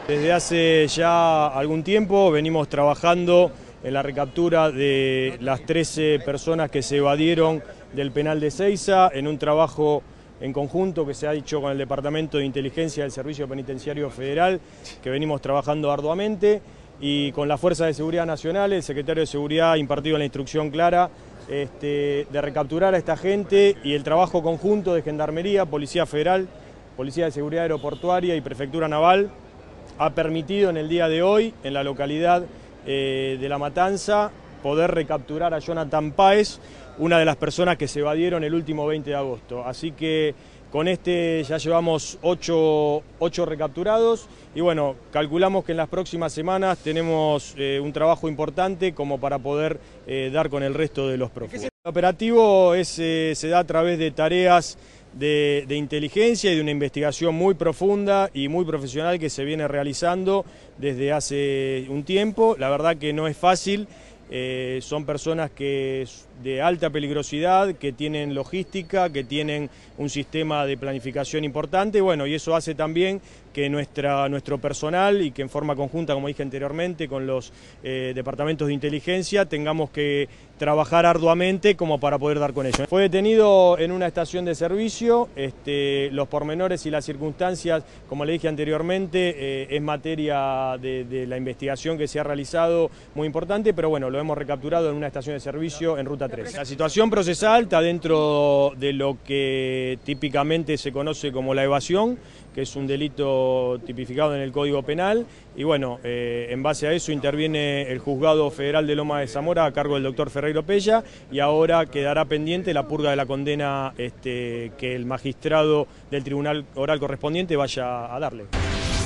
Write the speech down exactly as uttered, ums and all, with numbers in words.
Desde hace ya algún tiempo venimos trabajando en la recaptura de las trece personas que se evadieron del penal de Ezeiza, en un trabajo en conjunto que se ha hecho con el Departamento de Inteligencia del Servicio Penitenciario Federal, que venimos trabajando arduamente, y con la Fuerza de Seguridad Nacional. El secretario de Seguridad ha impartido la instrucción clara este, de recapturar a esta gente, y el trabajo conjunto de Gendarmería, Policía Federal, Policía de Seguridad Aeroportuaria y Prefectura Naval ha permitido en el día de hoy, en la localidad eh, de La Matanza, poder recapturar a Jonathan Páez, una de las personas que se evadieron el último veinte de agosto. Así que con este ya llevamos ocho, ocho recapturados, y bueno, calculamos que en las próximas semanas tenemos eh, un trabajo importante como para poder eh, dar con el resto de los prófugos. El operativo es, eh, se da a través de tareas De, de inteligencia y de una investigación muy profunda y muy profesional que se viene realizando desde hace un tiempo. La verdad que no es fácil, eh, son personas que de alta peligrosidad, que tienen logística, que tienen un sistema de planificación importante, bueno, y eso hace también que nuestra, nuestro personal, y que en forma conjunta, como dije anteriormente, con los eh, departamentos de inteligencia, tengamos que trabajar arduamente como para poder dar con ello. Fue detenido en una estación de servicio, este, los pormenores y las circunstancias, como le dije anteriormente, eh, es materia de, de la investigación que se ha realizado muy importante, pero bueno, lo hemos recapturado en una estación de servicio en Ruta tres. La situación procesal está dentro de lo que típicamente se conoce como la evasión, que es un delito tipificado en el Código Penal, y bueno, eh, en base a eso interviene el Juzgado Federal de Loma de Zamora a cargo del doctor Ferreiro Pella, y ahora quedará pendiente la purga de la condena este, que el magistrado del tribunal oral correspondiente vaya a darle.